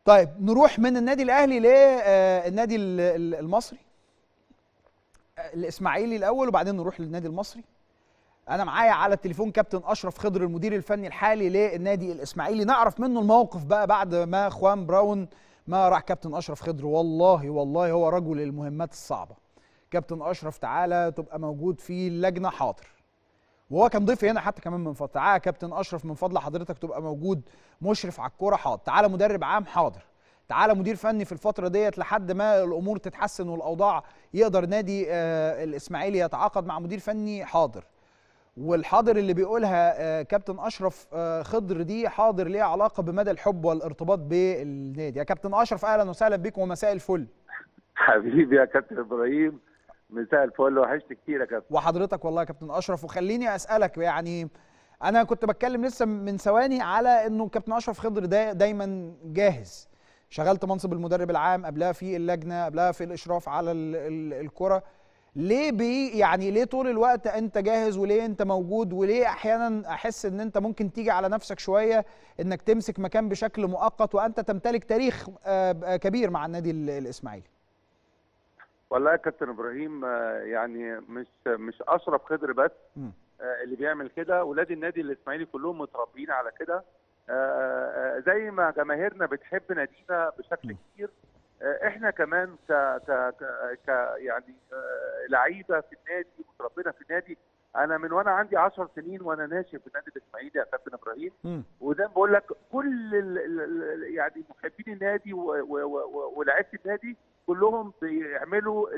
طيب نروح من النادي الاهلي للنادي المصري، الاسماعيلي الاول وبعدين نروح للنادي المصري. انا معايا على التليفون كابتن اشرف خضر المدير الفني الحالي للنادي الاسماعيلي، نعرف منه الموقف بقى بعد ما خوان براون ما راح. كابتن اشرف خضر والله هو رجل المهمات الصعبه. كابتن اشرف تعالى تبقى موجود في اللجنه، حاضر. وهو كان ضيفي هنا حتى كمان من فتره. تعالى كابتن اشرف من فضل حضرتك تبقى موجود مشرف على الكوره، حاضر. تعالى مدرب عام، حاضر. تعالى مدير فني في الفتره ديت لحد ما الامور تتحسن والاوضاع يقدر نادي الاسماعيلي يتعاقد مع مدير فني، حاضر. والحاضر اللي بيقولها كابتن اشرف خضر دي حاضر ليها علاقه بمدى الحب والارتباط بالنادي. يا كابتن اشرف اهلا وسهلا بكم ومساء الفل. حبيبي يا كابتن ابراهيم، مساء الفل، وحشت كتير يا كابتن. وحضرتك والله يا كابتن اشرف. وخليني اسالك، يعني انا كنت بتكلم لسه من ثواني على انه كابتن اشرف خضر دايما جاهز. شغلت منصب المدرب العام، قبلها في اللجنه، قبلها في الاشراف على الكره. ليه يعني ليه طول الوقت انت جاهز، وليه انت موجود، وليه احيانا احس ان انت ممكن تيجي على نفسك شويه انك تمسك مكان بشكل مؤقت وانت تمتلك تاريخ كبير مع النادي الاسماعيلي؟ والله يا كابتن ابراهيم، يعني مش اشرف خضر بس اللي بيعمل كده. ولاد النادي الاسماعيلي كلهم متربيين على كده. زي ما جماهيرنا بتحب نادينا بشكل كبير، احنا كمان ك يعني لعيبه في النادي، متربينا في النادي. انا من وانا عندي 10 سنين وانا ناشئ في النادي الاسماعيلي يا كابتن ابراهيم. وزي ما بقول لك كل يعني محبين النادي ولاعيبه النادي كلهم بيعملوا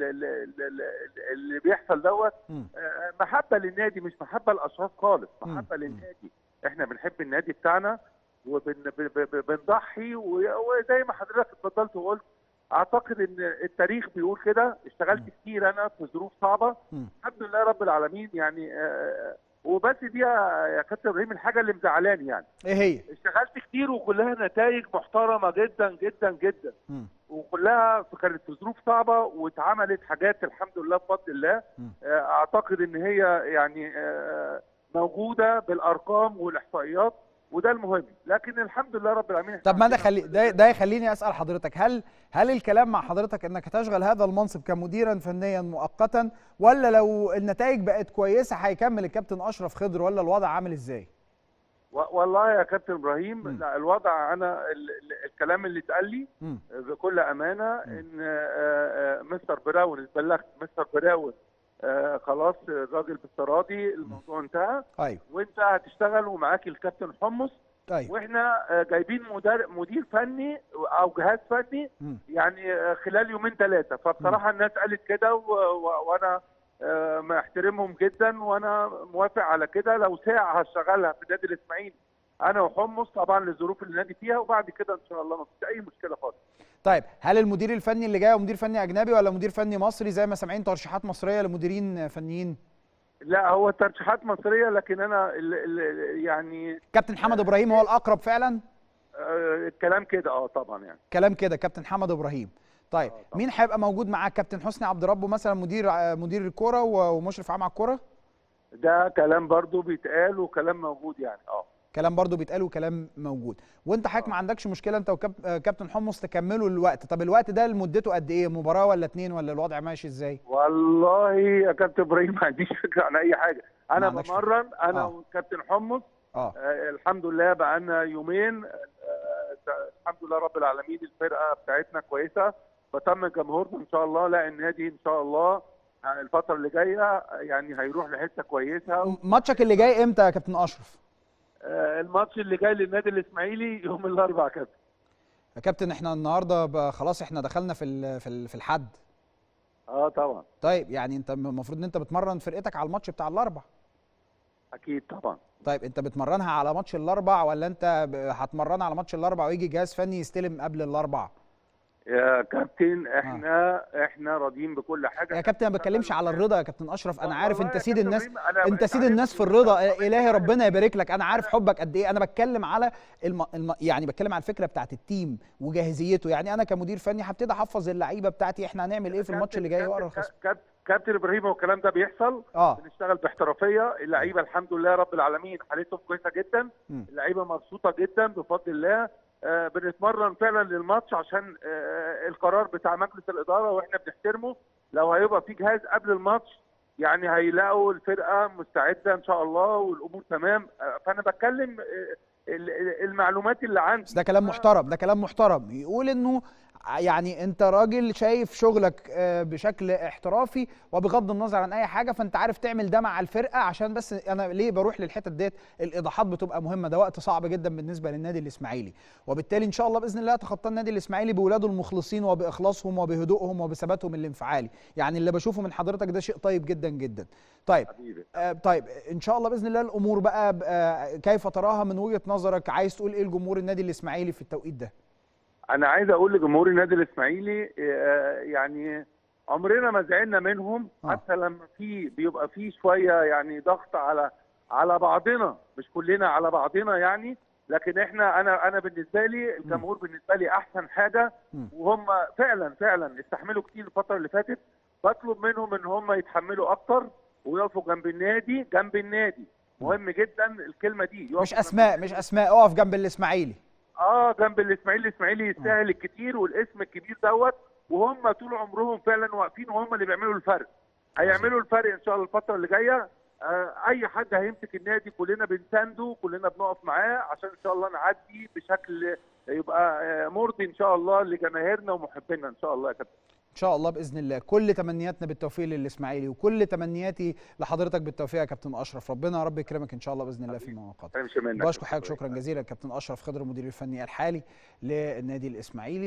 اللي بيحصل دوت محبه للنادي، مش محبه للاشخاص خالص، محبه للنادي. احنا بنحب النادي بتاعنا وبنضحي. وزي ما حضرتك اتفضلت وقلت، اعتقد ان التاريخ بيقول كده. اشتغلت كتير انا في ظروف صعبه، الحمد لله رب العالمين. يعني وبس دي يا كابتن ابراهيم الحاجه اللي مزعلاني، يعني ايه هي؟ اشتغلت كتير وكلها نتائج محترمه جدا جدا جدا، وكلها كانت في ظروف صعبه واتعملت حاجات الحمد لله بفضل الله. اعتقد ان هي يعني موجوده بالارقام والاحصائيات، وده المهم. لكن الحمد لله رب العالمين. طب ما ده يخليني اسال حضرتك، هل الكلام مع حضرتك انك هتشغل هذا المنصب كمديرا فنيا مؤقتا، ولا لو النتائج بقت كويسه هيكمل الكابتن اشرف خضر، ولا الوضع عامل ازاي؟ والله يا كابتن ابراهيم، لا الوضع، انا الكلام اللي اتقال لي بكل امانه ان مستر براون، اتبلغت مستر براون خلاص الراجل بالتراضي، الموضوع انتهى. ايوه. وانت هتشتغل ومعاك الكابتن حمص. أيوة. واحنا جايبين مدير فني او جهاز فني يعني خلال يومين ثلاثه. فبصراحه الناس قالت كده وانا محترمهم جدا، وانا موافق على كده. لو ساعه هشتغلها في النادي الاسماعيلي انا وحمص، طبعا للظروف اللي النادي فيها، وبعد كده ان شاء الله ما فيش اي مشكله خالص. طيب هل المدير الفني اللي جاي مدير فني اجنبي ولا مدير فني مصري، زي ما سامعين ترشيحات مصريه لمديرين فنيين؟ لا، هو ترشيحات مصريه، لكن انا يعني كابتن حمد ابراهيم هو الاقرب فعلا. الكلام كده طبعا، يعني كلام كده كابتن حمد ابراهيم. طيب مين هيبقى موجود معاك؟ كابتن حسني عبد ربه مثلا مدير الكوره ومشرف عام على الكوره؟ ده كلام برضو بيتقال وكلام موجود، يعني كلام برضو بيتقال وكلام موجود. وانت حضرتك ما عندكش مشكله انت وكابتن حمص تكملوا الوقت؟ طب الوقت ده مدته قد ايه؟ مباراه ولا اتنين، ولا الوضع ماشي ازاي؟ والله يا كابتن ابراهيم ما عنديش فكره عن اي حاجه. انا بمرن انا وكابتن حمص. الحمد لله بقى لنا يومين. الحمد لله رب العالمين الفرقه بتاعتنا كويسه. بطمن جمهورنا ان شاء الله، لا النادي ان شاء الله الفتره اللي جايه يعني هيروح لحته كويسه. ماتشك اللي جاي امتى يا كابتن اشرف؟ الماتش اللي جاي للنادي الاسماعيلي يوم الاربعاء كابتن. يا كابتن احنا النهارده خلاص احنا دخلنا في الحد. طبعا. طيب يعني انت المفروض ان انت بتمرن فرقتك على الماتش بتاع الاربع. اكيد طبعا. طيب انت بتمرنها على ماتش الاربع، ولا انت هتمرنها على ماتش الاربع ويجي جهاز فني يستلم قبل الاربع؟ يا كابتن احنا راضيين بكل حاجه يا كابتن. ما بتكلمش على الرضا يا كابتن اشرف، انا عارف انت سيد الناس، انت سيد الناس في الرضا. الهي ربنا يبارك لك، انا عارف حبك قد ايه. انا بتكلم على يعني بتكلم على الفكره بتاعت التيم وجاهزيته. يعني انا كمدير فني هبتدي احفظ اللعيبه بتاعتي احنا هنعمل ايه في الماتش اللي جاي ورا الخصم. كابتن ابراهيم، هو الكلام ده بيحصل. بنشتغل باحترافيه. اللعيبه الحمد لله رب العالمين حالتهم كويسه جدا. اللعيبه مبسوطه جدا بفضل الله. بنتمرن فعلا للماتش عشان القرار بتاع مجلس الاداره واحنا بنحترمه. لو هيبقى في جهاز قبل الماتش يعني هيلاقوا الفرقه مستعده ان شاء الله والامور تمام. فانا بتكلم المعلومات اللي عندي. ده كلام محترم، ده كلام محترم يقول انه يعني انت راجل شايف شغلك بشكل احترافي وبغض النظر عن اي حاجه، فانت عارف تعمل ده مع الفرقه. عشان بس انا ليه بروح للحته ديت، الايضاحات بتبقى مهمه، ده وقت صعب جدا بالنسبه للنادي الاسماعيلي، وبالتالي ان شاء الله باذن الله يتخطى النادي الاسماعيلي بولاده المخلصين وباخلاصهم وبهدوءهم وبثباتهم الانفعالي. يعني اللي بشوفه من حضرتك ده شيء طيب جدا جدا. طيب طيب ان شاء الله باذن الله الامور بقى كيف تراها من وجهه نظرك؟ عايز تقول ايه لجمهور النادي الاسماعيلي في التوقيت ده؟ انا عايز اقول لجمهور النادي الاسماعيلي يعني عمرنا ما زعلنا منهم، حتى لما بيبقى في شويه يعني ضغط على بعضنا، مش كلنا على بعضنا يعني. لكن احنا انا بالنسبه لي الجمهور بالنسبه لي احسن حاجه، وهم فعلا استحملوا كتير الفتره اللي فاتت. بطلب منهم ان هم يتحملوا اكتر ويقفوا جنب النادي. مهم جدا الكلمه دي. مش اسماء اقف جنب الاسماعيلي. جنب الاسماعيلي يستاهل الكتير والاسم الكبير دوت، وهم طول عمرهم فعلا واقفين وهم اللي بيعملوا الفرق. هيعملوا الفرق ان شاء الله الفتره اللي جايه. اي حد هيمسك النادي كلنا بنسانده، كلنا بنقف معاه عشان ان شاء الله نعدي بشكل يبقى مرضي ان شاء الله لجماهيرنا ومحبينا ان شاء الله يا كابتن. ان شاء الله باذن الله. كل تمنياتنا بالتوفيق للاسماعيلي، وكل تمنياتي لحضرتك بالتوفيق يا كابتن اشرف. ربنا يا رب يكرمك ان شاء الله باذن الله فيما قادم. بشكر حضرتك شكرا جزيلا كابتن اشرف خضر المدير الفني الحالي للنادي الاسماعيلي.